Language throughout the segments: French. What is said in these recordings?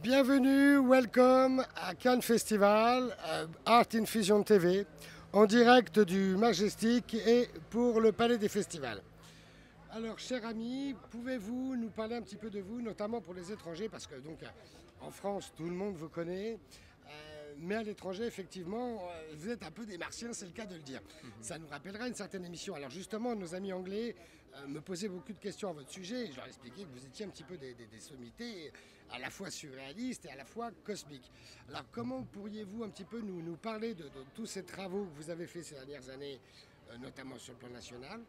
Bienvenue, welcome à Cannes Festival, Art Infusion TV, en direct du Majestic et pour le Palais des Festivals. Alors, chers amis, pouvez-vous nous parler un petit peu de vous, notamment pour les étrangers, parce que donc en France, tout le monde vous connaît, mais à l'étranger, effectivement, vous êtes un peu des martiens, c'est le cas de le dire. Ça nous rappellera une certaine émission. Alors justement, nos amis anglais me posaient beaucoup de questions à votre sujet, et je leur expliquais que vous étiez un petit peu des sommités, à la fois surréalistes et à la fois cosmiques. Alors comment pourriez-vous un petit peu nous parler de tous ces travaux que vous avez faits ces dernières années, notamment sur le plan national?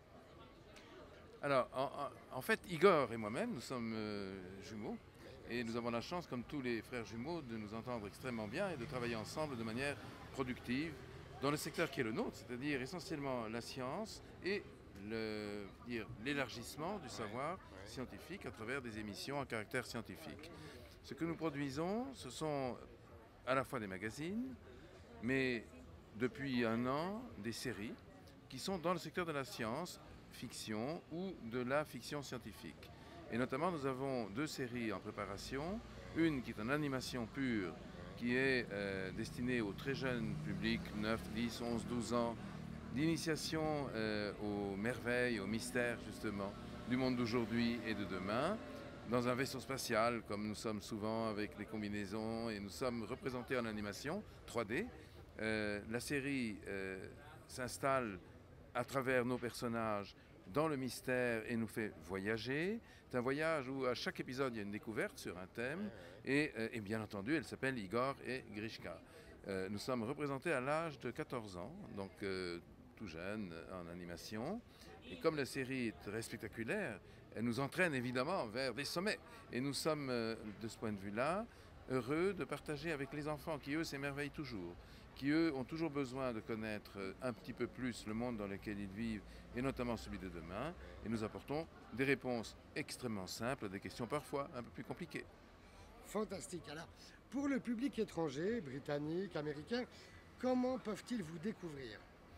Alors, en fait, Igor et moi-même, nous sommes jumeaux et nous avons la chance, comme tous les frères jumeaux, de nous entendre extrêmement bien et de travailler ensemble de manière productive dans le secteur qui est le nôtre, c'est-à-dire essentiellement la science et l'élargissement du savoir scientifique à travers des émissions à caractère scientifique. Ce que nous produisons, ce sont à la fois des magazines, mais depuis un an, des séries qui sont dans le secteur de la science, fiction ou de la fiction scientifique. Et notamment, nous avons deux séries en préparation. Une qui est en animation pure, qui est destinée au très jeune public, 9, 10, 11, 12 ans, d'initiation aux merveilles, aux mystères justement du monde d'aujourd'hui et de demain, dans un vaisseau spatial, comme nous sommes souvent avec les combinaisons, et nous sommes représentés en animation 3D. La série s'installe à travers nos personnages dans le mystère et nous fait voyager. C'est un voyage où à chaque épisode il y a une découverte sur un thème et bien entendu elle s'appelle Igor et Grichka. Nous sommes représentés à l'âge de 14 ans, donc tout jeune en animation. Et comme la série est très spectaculaire, elle nous entraîne évidemment vers des sommets. Et nous sommes de ce point de vue-là heureux de partager avec les enfants qui eux s'émerveillent toujours, qui eux ont toujours besoin de connaître un petit peu plus le monde dans lequel ils vivent et notamment celui de demain. Et nous apportons des réponses extrêmement simples à des questions parfois un peu plus compliquées. Fantastique. Alors, pour le public étranger, britannique, américain, comment peuvent-ils vous découvrir?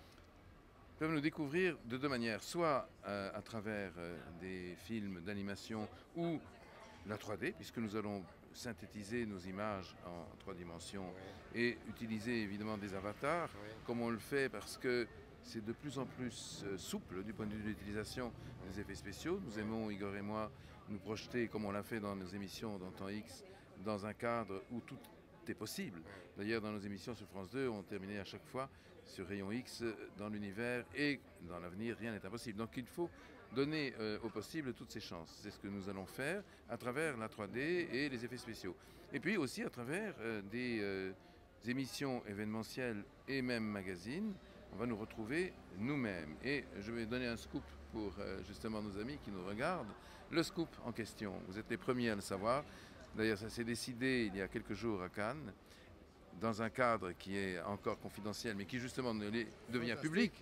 Ils peuvent nous découvrir de deux manières, soit à travers des films d'animation ou la 3D, puisque nous allons synthétiser nos images en 3 dimensions et utiliser évidemment des avatars, comme on le fait parce que c'est de plus en plus souple du point de vue de l'utilisation des effets spéciaux. Nous aimons, Igor et moi, nous projeter, comme on l'a fait dans nos émissions dans Temps X, dans un cadre où tout est possible. D'ailleurs, dans nos émissions sur France 2, on terminait à chaque fois sur Rayon X, dans l'univers et dans l'avenir, rien n'est impossible. Donc il faut donner au possible toutes ces chances. C'est ce que nous allons faire à travers la 3D et les effets spéciaux. Et puis aussi à travers des émissions événementielles et même magazines, on va nous retrouver nous-mêmes. Et je vais donner un scoop pour justement nos amis qui nous regardent. Le scoop en question, vous êtes les premiers à le savoir. D'ailleurs, ça s'est décidé il y a quelques jours à Cannes, dans un cadre qui est encore confidentiel, mais qui justement devient public.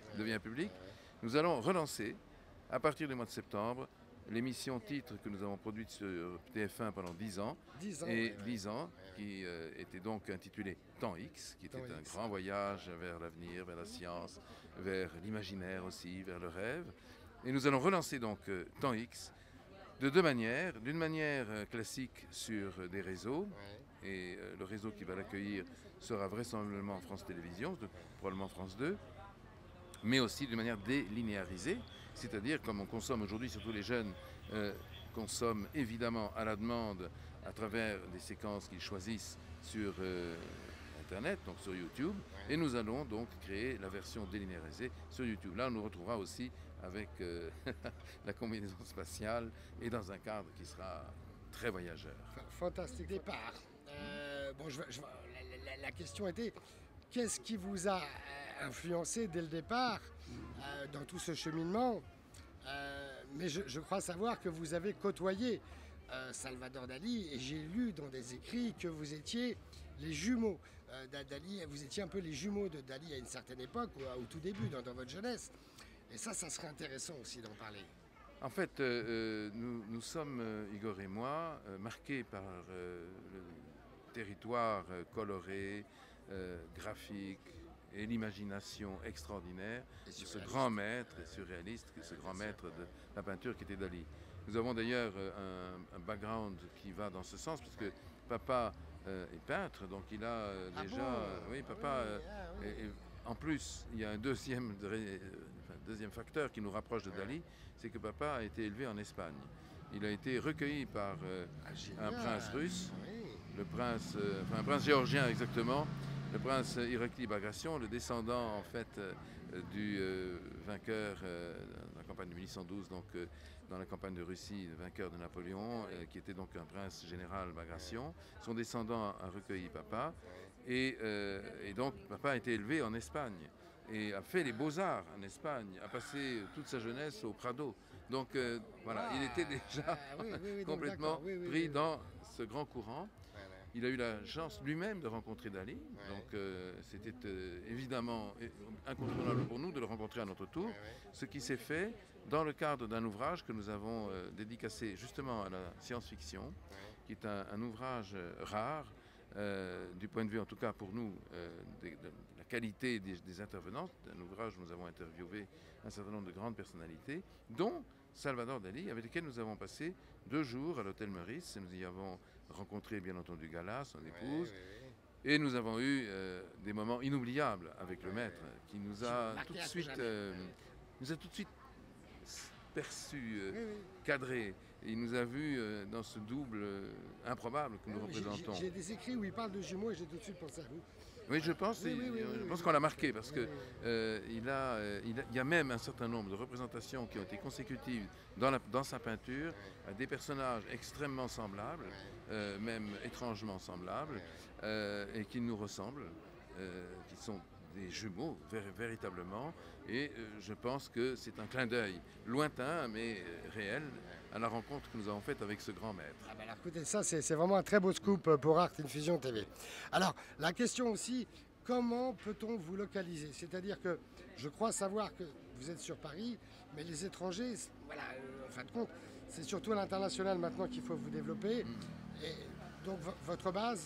Nous allons relancer, à partir du mois de septembre, l'émission titre que nous avons produite sur TF1 pendant 10 ans, qui était donc intitulée Temps X, qui était un grand voyage vers l'avenir, vers la science, vers l'imaginaire aussi, vers le rêve. Et nous allons relancer donc Temps X de deux manières. D'une manière classique sur des réseaux, et le réseau qui va l'accueillir sera vraisemblablement France Télévisions, probablement France 2, mais aussi d'une manière délinéarisée, c'est-à-dire comme on consomme aujourd'hui, surtout les jeunes consomment évidemment à la demande à travers des séquences qu'ils choisissent sur Internet, donc sur YouTube, et nous allons donc créer la version délinéarisée sur YouTube. Là, on nous retrouvera aussi avec la combinaison spatiale et dans un cadre qui sera très voyageur. Fantastique départ. La question était, qu'est-ce qui vous a influencé dès le départ dans tout ce cheminement? Mais je crois savoir que vous avez côtoyé Salvador Dali, et j'ai lu dans des écrits que vous étiez les jumeaux d'Dali, vous étiez un peu les jumeaux de Dali à une certaine époque, au tout début, dans votre jeunesse. Et ça serait intéressant aussi d'en parler. En fait, nous sommes, Igor et moi, marqués par le territoire coloré, graphique et l'imagination extraordinaire de ce grand maître surréaliste, ce grand maître de la peinture qui était Dali. Nous avons d'ailleurs un background qui va dans ce sens, puisque papa est peintre, donc il a déjà... bon oui, papa... oui, oui. Et en plus, il y a un deuxième facteur qui nous rapproche de Dali, c'est que papa a été élevé en Espagne. Il a été recueilli par un prince russe, oui. un prince géorgien exactement, le prince Irakli Bagration, le descendant en fait du vainqueur de la campagne de 1812, donc dans la campagne de Russie, le vainqueur de Napoléon, qui était donc un prince général Bagration. Son descendant a recueilli papa, et donc papa a été élevé en Espagne et a fait les beaux-arts en Espagne, a passé toute sa jeunesse au Prado. Donc voilà, il était déjà complètement pris dans ce grand courant. Il a eu la chance lui-même de rencontrer Dali, donc c'était évidemment incontournable pour nous de le rencontrer à notre tour, ce qui s'est fait dans le cadre d'un ouvrage que nous avons dédicacé justement à la science-fiction, qui est un ouvrage rare, du point de vue en tout cas pour nous de la qualité des intervenants. Un ouvrage où nous avons interviewé un certain nombre de grandes personnalités, dont Salvador Dali, avec lesquels nous avons passé 2 jours à l'hôtel Meurice. Nous y avons rencontré bien entendu Gala, son épouse, et nous avons eu des moments inoubliables avec le maître, qui nous a tout de suite perçu, cadré. Il nous a vus dans ce double improbable que nous représentons. J'ai des écrits où il parle de jumeaux et j'ai tout de suite pensé à vous. Oui, je pense qu'on l'a marqué parce que il y a même un certain nombre de représentations qui ont été consécutives dans sa peinture à des personnages extrêmement semblables, même étrangement semblables, et qui nous ressemblent, qui sont des jumeaux véritablement, et je pense que c'est un clin d'œil lointain mais réel à la rencontre que nous avons faite avec ce grand maître. Ah ben alors, écoutez, ça c'est vraiment un très beau scoop pour Art Infusion TV. Alors la question aussi, comment peut-on vous localiser? C'est-à-dire que je crois savoir que vous êtes sur Paris, mais les étrangers, voilà, en fin de compte, c'est surtout à l'international maintenant qu'il faut vous développer. Et donc votre base?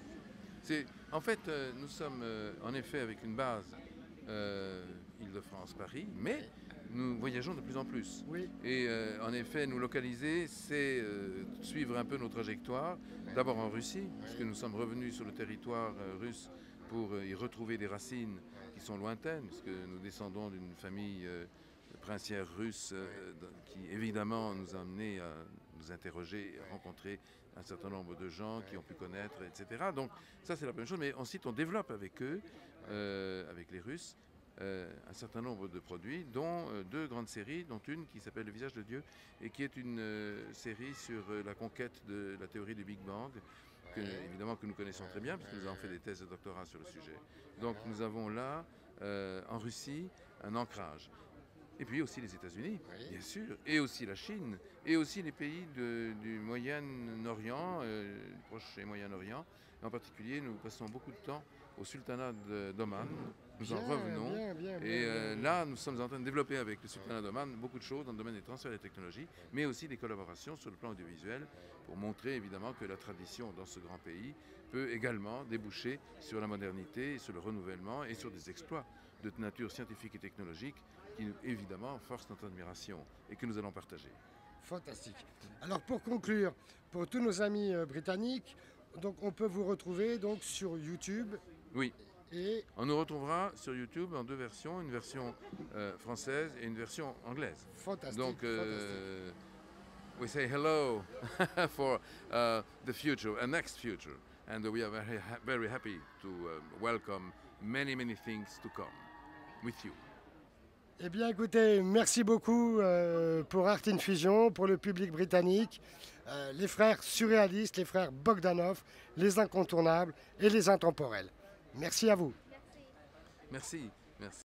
En fait, nous sommes en effet avec une base Île-de-France-Paris, mais nous voyageons de plus en plus. Oui. Et en effet, nous localiser, c'est suivre un peu nos trajectoires. D'abord en Russie, parce que nous sommes revenus sur le territoire russe pour y retrouver des racines qui sont lointaines, parce que nous descendons d'une famille princière russe qui évidemment nous a amenés à nous interroger, à rencontrer un certain nombre de gens qui ont pu connaître, etc. Donc ça c'est la première chose, mais ensuite on développe avec eux, avec les Russes, un certain nombre de produits, dont 2 grandes séries, dont une qui s'appelle Le visage de Dieu, et qui est une série sur la conquête de la théorie du Big Bang, évidemment que nous connaissons très bien, puisque nous avons fait des thèses de doctorat sur le sujet. Donc nous avons là, en Russie, un ancrage. Et puis aussi les États-Unis, bien sûr, et aussi la Chine, et aussi les pays du Moyen-Orient, du Proche et Moyen-Orient. En particulier, nous passons beaucoup de temps au sultanat d'Oman. Nous en revenons. Là, nous sommes en train de développer avec le sultanat d'Oman beaucoup de choses dans le domaine des transferts des technologies, mais aussi des collaborations sur le plan audiovisuel, pour montrer évidemment que la tradition dans ce grand pays peut également déboucher sur la modernité, sur le renouvellement et sur des exploits de nature scientifique et technologique qui, évidemment, forcent notre admiration et que nous allons partager. Fantastique. Alors pour conclure, pour tous nos amis britanniques, donc on peut vous retrouver donc sur YouTube. Oui. Et on nous retrouvera sur YouTube en 2 versions, une version française et une version anglaise. Fantastique. Donc, we say hello for the future, a next future, and we are very happy to welcome many things to come with you. Eh bien écoutez, merci beaucoup pour Art Infusion, pour le public britannique, les frères surréalistes, les frères Bogdanoff, les incontournables et les intemporels. Merci à vous. Merci. Merci.